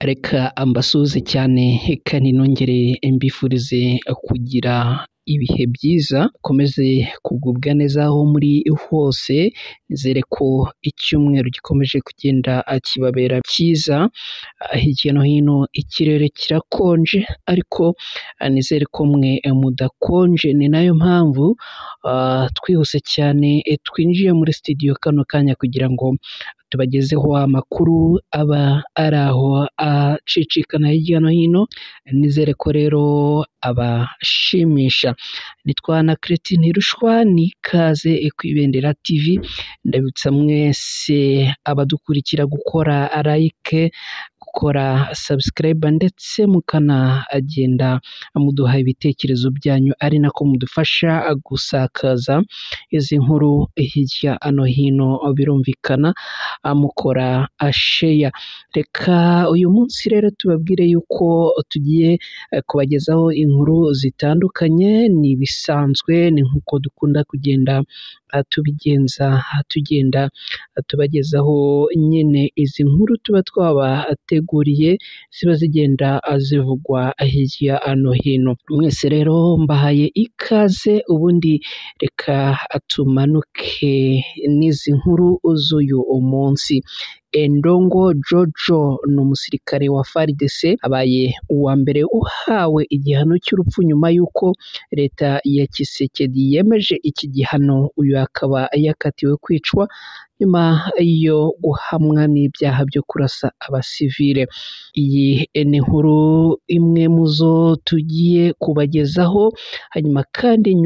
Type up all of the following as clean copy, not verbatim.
Reka ambasuhuze cyane kandi nongere mbifurize kugira ibihe byiza, komeze kugubwa neza aho muri hose. Nizere ko icyumweru gikomeje kugenda kibabera cyiza. Hirya no hino ikirere kirakonje, ariko nizere ko mwe mudakonje. Ni nayo mpamvu twihuse cyane twinjiye muri studio kano kanya kugira ngo tubagezeho amakuru aba ari aho acicikana hirya no hino. Nizere ko rero abashimisha. Nitwa na Cretin Ntirushwa, ni ikaze ku Ibendera TV. Ndabibutsa mwese abadukurikira gukora like, gukora subscribe ndetse mukanagenda muduha ibitekerezo byanyu, ari nako mudufasha gusakaza izi nkuru hirya no hino, birumvikana mukora share. Reka uyu munsi rero tubabwire yuko tugiye kubagezaho inkuru zitandukanye. Ni ibisanzwe, ni nkuko dukunda kugenda tubigenza, tugenda tubagezaho nyine izi nkuru tuba twabateguriye ziba zigenda zivugwa hirya no hino. Mwese rero mbahaye ikaze, ubundi reka tumanuke n'izi nkuru z'uyu munsi. Endongo Jojo ni umusirikare wa FARDC, abaye uwa mbere uhawe igihano cy'urupfu nyuma y'uko leta ya Tshisekedi yemeje iki gihano. Uyu akaba yakatiwe kwicwa nyuma yo guhamwa n'ibyaha byo kurasa abasivile. Iyi ni inkuru imwe mu zo tugiye kubagezaho. Hanyuma kandi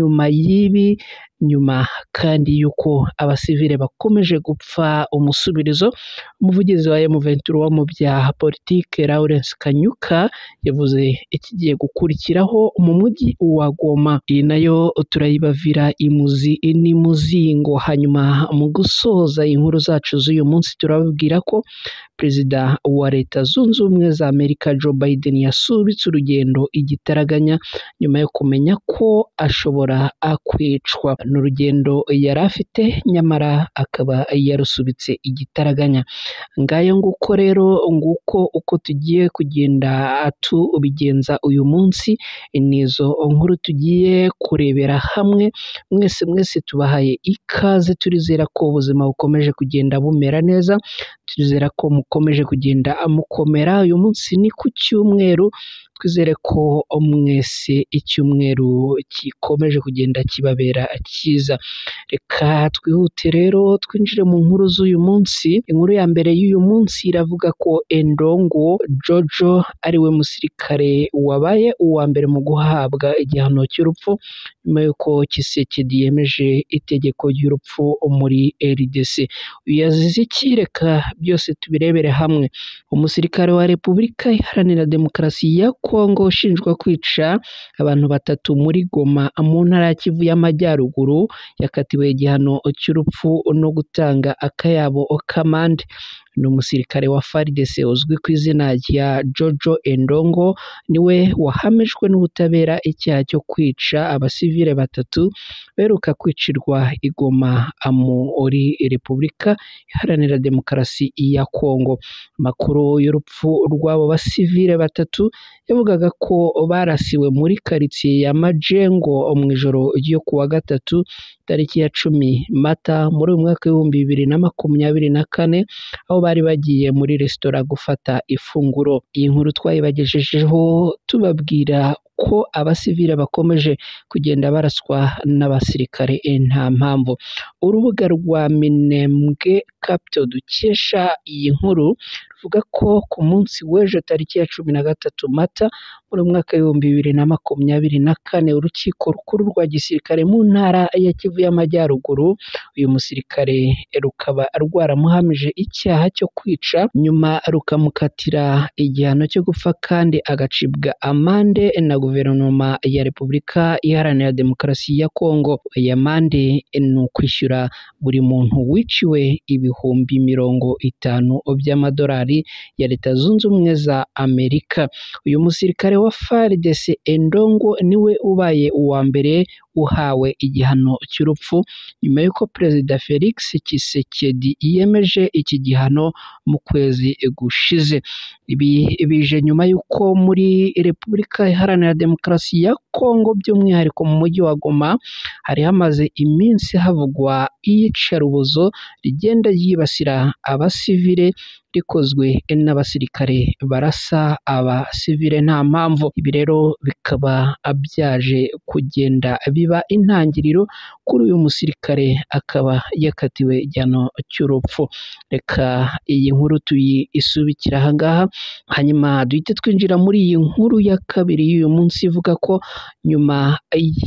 nyuma kandi yuko abasivile bakomeje gupfa umusubirizo, umuvugizi wa M23 mu bya politike Lawrence Kanyuka yavuze ikigiye gukurikiraho mu mujyi wa Goma. Iyi nayo turayibavira imuzi n'imuzingo. Hanyuma mu gusoza inkuru zacu z'uyu munsi turababwira ko Perezida wa Leta Zunze Ubumwe za Amerika Joe Biden yasubitse urugendo igitaraganya nyuma yo kumenya ko ashobora kwicwa. N'urugendo yari afite nyamara akaba yarusubitse igitaraganya. Ngayo nguko rero, nguko uko tugiye kugenda tubigenza uyu munsi. Nizo nkuru tugiye kurebera hamwe. Mwese tubahaye ikaze, turizera ko ubuzima bukomeje kugenda bumera neza, turizera ko mukomeje kugenda mukomera. Uyu munsi ni ku cyumweru, twizere ko mwese icyumweru gikomeje kugenda kibabera cyiza. Reka twihute rero twinjire mu nkuru z'uyu munsi. Inkuru ya mbere y'uyu munsi iravuga ko Endongo Jojo ariwe musirikare wabaye uwa mbere mu guhabwa igihano cy'urupfu nyuma y'uko Tshisekedi yemeje itegeko ry'urupfu muri RDC. Yazize iki? Reka byose tubirebere hamwe. Umusirikare wa Repubulika Iharanira Demokarasi ya Kongo ushinjwa kwica abantu 3 muri Goma mu ntara ya Kivu y'Amajyaruguru yakatiwe igihano cy'urupfu no gutanga akayabo kamande. Ni umusirikare wa FARDC uzwi ku izina rya Jojo Endongo, niwe wahamijwe n'ubutabera icyaha cyo kwica abasivile 3 beruka kwicirwa i Goma muri Repubulika Iharanira Demokarasi ya Kongo. Amakuru y'urupfu rw'abo basivile 3 yavugaga ko barasiwe muri karitsiye ya Majengo mu ijoro ryo kuwa gatatu tariki ya 10 Mata muri umwaka w'2024, aho bari bagiye muri resitora gufata ifunguro. Iyi nkuru twayibagejejeho tubabwira ko abasivile bakomeje kugenda baraswa n'abasirikare nta mpamvu. Urubuga rwa Minembwe Capital dukesha iyi nkuru ruvuga ko ku munsi w'ejo tariki ya 13 Mata muri umwaka w'2024, urukiko rukuru rwa gisirikare mu ntara ya Kivu y'Amajyaruguru, uyu musirikare rukaba rwaramuhamije icyaha cyo kwica, nyuma rukamukatira igihano cyo gupfa kandi agacibwa amande na guverinoma ya Repubulika Iharanira Demokarasi ya Kongo. Aya mande ni ukwishyura buri muntu wiciwe ibihumbi 50 by'amadolari ya Leta Zunze Ubumwe za Amerika. Uyu musirikare wa FARDC Endongo niwe ubaye uwa mbere uhawe igihano cy'urupfu nyuma y'uko Perezida Felix Tshisekedi yemeje iki gihano mu kwezi gushize. Ibi bije nyuma y'uko muri Repubulika Iharanira Demokarasi ya Kongo by'umwihariko mu mujyi wa Goma hari hamaze iminsi havugwa iyicarubozo rigenda ryibasira abasivile rikozwe n'abasirikare barasa abasivile nta mpamvu. Ibi rero bikaba byaje kugenda biba intangiriro kuri uyu musirikare akaba yakatiwe igihano cy'urupfu. Reka iyi nkuru tuyisubikira aha ngaha, hanyuma duhite twinjira muri iyi nkuru ya kabiri y'uyu munsi ivuga ko nyuma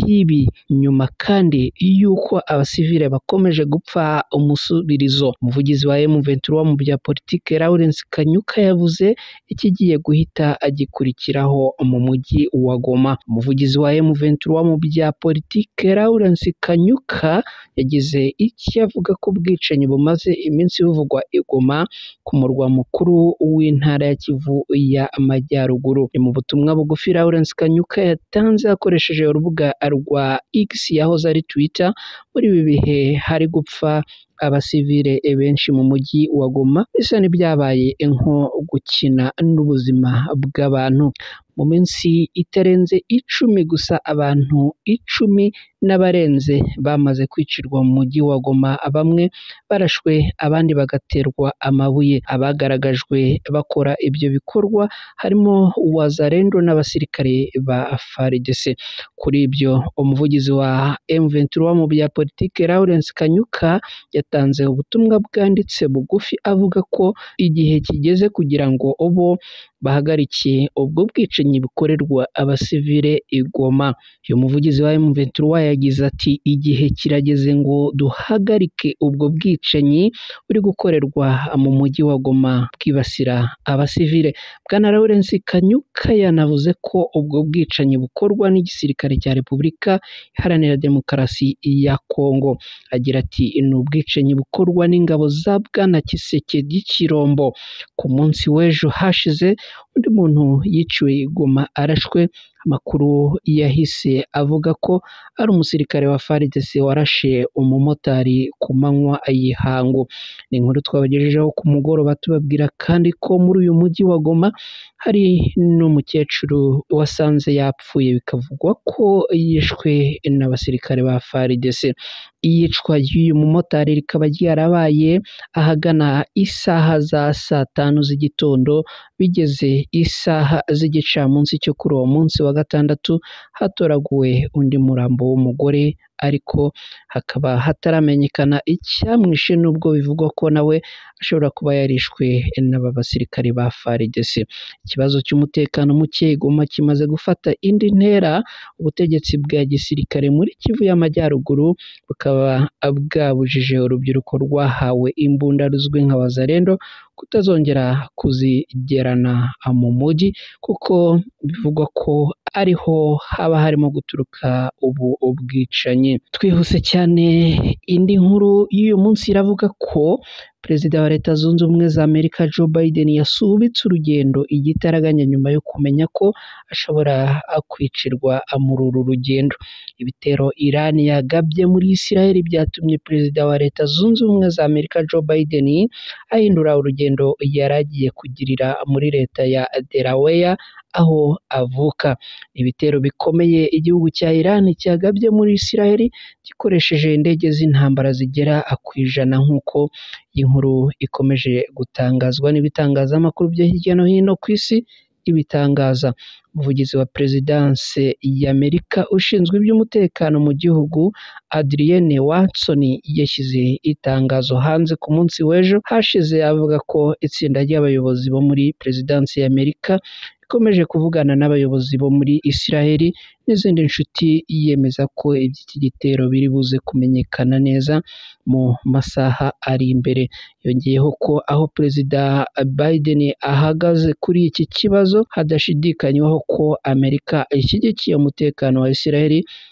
kandi y'uko abasivile bakomeje gupfa umusubirizo, umuvugizi wa M23 mu bya politike Lawrence Kanyuka yavuze ikigiye guhita agikurikiraho mu mujyi wa Goma. Umuvugizi wa M23 mu bya politike Lawrence Kanyuka yagize icyo avuga ko ubwicanyi bumaze iminsi buvugwa i Goma ku murwa mukuru w'intara ya Kivu y'Amajyaruguru. Ni mu butumwa bugufi Lawrence Kanyuka yatanze akoresheje urubuga rwa X yahoze ari Twitter. Muri ibi bihe hari gupfa abasivile benshi mu mujyi wa Goma, bisa n'ibyabaye nko gukina n'ubuzima bw'abantu. Mu minsi itarenze 10 gusa abantu 10 n'abarenze bamaze kwicirwa mu mujyi wa Goma, bamwe barashwe abandi bagaterwa amabuye. Abagaragajwe bakora ibyo bikorwa harimo Wazalendo n'abasirikare ba FARDC. Kuri ibyo umuvugizi wa M23 mu bya politike Lawrence Kanyuka yatanze ubutumwa bwanditse bugufi avuga ko igihe kigeze kugira ngo bo bahagarikiye ubwo bwicanyi bukorerwa abasivile i Goma. Uyu muvugizi wa M23 yagize ati igihe kirageze ngo duhagarike ubwo bwicanyi buri gukorerwa mu mujyi wa Goma bwibasira abasivile. Bwana Lawrence Kanyuka yanavuze ko ubwo bwicanyi bukorwa n'igisirikare cya Repubulika Iharanira Demokarasi ya Kongo. Agira ati ni ubwicanyi bukorwa n'ingabo za Bwana Tshisekedi Chilombo. Ku munsi w'ejo hashize undi muntu yiciwe i Goma arashwe. Amakuru yahise avuga ko ari umusirikare wa FARDC warashe umumotari ku manywa y'ihangu. Ni inkuru twabagejejeho ku mugoroba tubabwira kandi ko muri uyu mujyi wa Goma hari n'umukecuru wasanze yapfuye bikavugwa ko yishwe n'abasirikare ba FARDC. Iyicwa y'uyu mumotari rikaba ryarabaye ahagana isaha za saa 5 z'igitondo, bigeze isaha z'igicamunsi cyo kuri uwo munsi wa gatandatu hatoraguwe undi murambo w'umugore, ariko hakaba hataramenyekana icyamwishe nubwo bivugwa ko nawe ashobora kuba yarishwe n'aba basirikare ba FARDC. Ikibazo cy'umutekano muke Goma kimaze gufata indi ntera. Ubutegetsi bwa gisirikare muri Kivu y'Amajyaruguru bukaba bwabujije urubyiruko rwahawe imbunda ruzwi nka Wazalendo kutazongera kuzigerana mu mujyi, kuko bivugwa ko ariho haba harimo guturuka ubu ubwicanyi. Twihuse cyane, indi nkuru y'uyu munsi iravuga ko Perezida wa Leta Zunze Ubumwe za Amerika Joe Biden yasubitse urugendo igitaraganya nyuma yo kumenya ko ashobora kwicirwa muri uru rugendo. Ibitero Iran yagabye muri Israel byatumye Perezida wa Leta Zunze Ubumwe za Amerika Joe Biden ahindura urugendo yaragiye kugirira muri leta ya Delaware aho avuka. Ibitero bikomeye igihugu cya Iran cyagabye muri Israel gikoresheje indege z'intambara zigera ku 100 nk'uko inkuru ikomeje gutangazwa n'ibitangazamakuru byo hirya no hino ku isi ibitangaza. Umuvugizi wa Perezidanse y'Amerika ushinzwe iby'umutekano mu gihugu Adrienne Watson yashyize itangazo hanze ku munsi w'ejo hashize avuga ko itsinda ry'abayobozi bo muri Perezidanse y'Amerika ikomeje kuvugana n'abayobozi bo muri Israel n'izindi nshuti, yemeza ko iby'iki gitero biri buze kumenyekana neza mu masaha ari imbere. Yongeyeho ko aho Perezida Biden ahagaze kuri iki kibazo hadashidikanywaho ko Amerika ishyigikiye umutekano wa Israel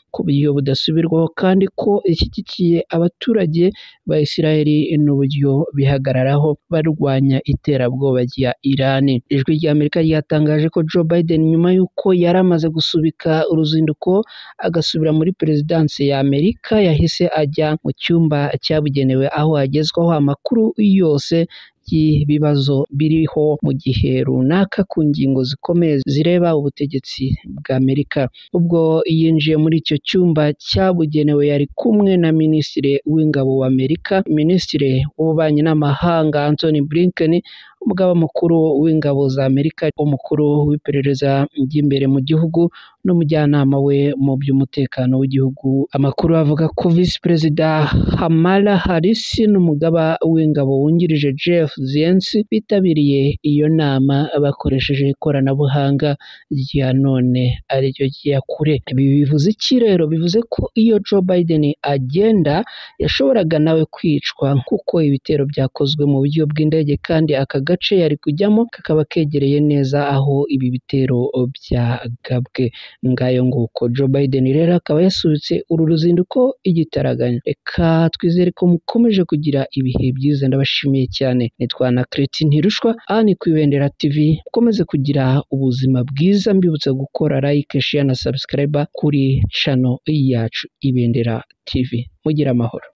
ku buryo budasubirwaho kandi ko ishyigikiye abaturage ba Isiraheli n'uburyo bihagararaho barwanya iterabwoba rya Irani. Ijwi rya Amerika ryatangaje ko Joe Biden nyuma y'uko yari amaze gusubika uruzinduko agasubira muri perezidansi ya Amerika yahise ajya mu cyumba cyabugenewe aho hagezwaho amakuru yose y'ibibazo biriho mu gihe runaka ku ngingo zikomeye zireba ubutegetsi bwa Amerika. Ubwo yinjiye muri icyo cyumba cyabugenewe yari kumwe na Minisitiri w'Ingabo wa Amerika, Minisitiri w'Ububanyi n'Amahanga Antony Blinken, umugaba mukuru w'ingabo za Amerika, umukuru w'iperereza ry'imbere mu gihugu n'umujyanama we mu by'umutekano w'igihugu. Amakuru avuga ko Visi Perezida Kamala Harris n'umugaba w'ingabo wungirije Jeff Zients bitabiriye iyo nama bakoresheje ikoranabuhanga rya none ariryo rya kure. Ibi bivuze iki rero? Bivuze ko iyo Joe Biden agenda yashoboraga nawe kwicwa kuko ibitero byakozwe mu buryo bw'indege kandi aka gace yari kujyamo kakaba kegereye neza aho ibi bitero byagabwe. Ngayo nguko Joe Biden rero akaba yasubitse uru ruzinduko igitaraganya. Reka twizere ko mukomeje kugira ibihe byiza, ndabashimiye cyane. Nitwa na Kreti Ntirushwa, aha ni ku Ibendera TV. Mukomeze kugira ubuzima bwiza, mbibutsa gukora like, share na subscribe kuri channel yacu Ibendera TV. Mugira amahoro.